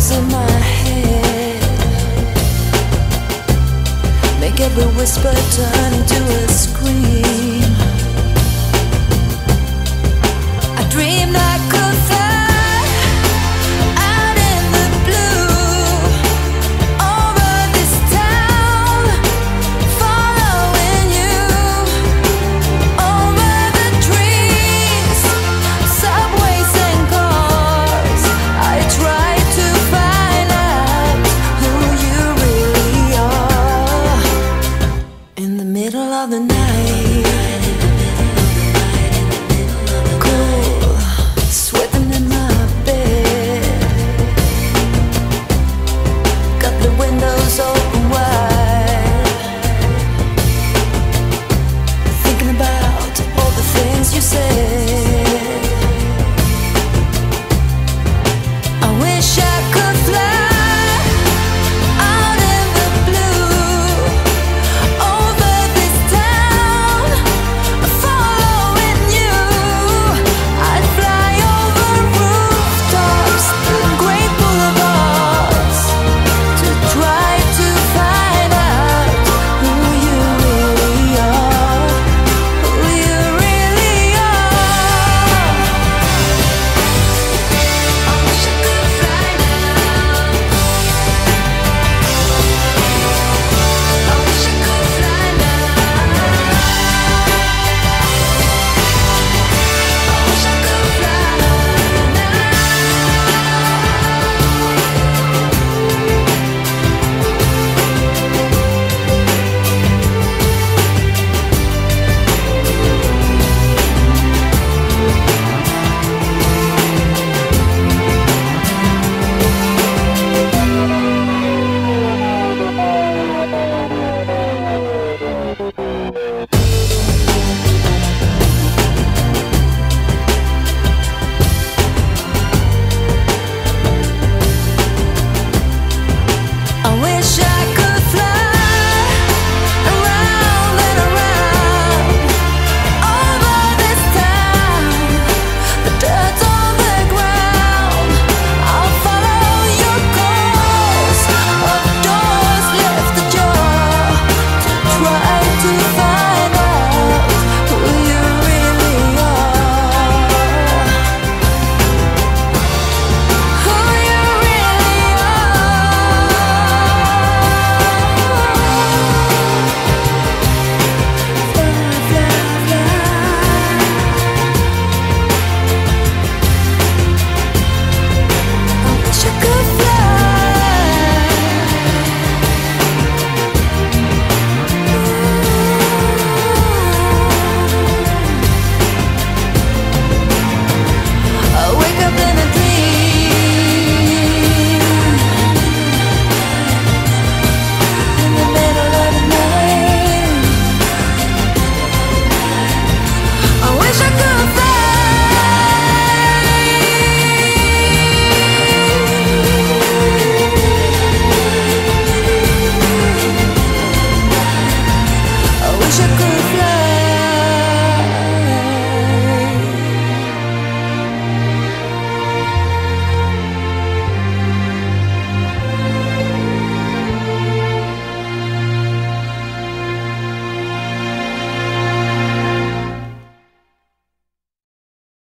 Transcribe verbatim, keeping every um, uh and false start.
echoes in my head make every whisper turn into a scream. I dreamed I could fly out in the blue over this town, following you over the trees, subways and cars. I tried to find out who you really are. In the middle of the night, windows open wide, thinking about all the things you said. I wish I could fly out in the blue over this town, following you. I'd fly over rooftops and great boulevards, try to find out who you really are, who you really are. I wish I could fly now. I wish I could fly now. I wish I could fly now. I wish I could fly around and around over this town, the dirt on the ground. I'll follow your course of doors left ajar to try to find out who you really are, who you really I wish I could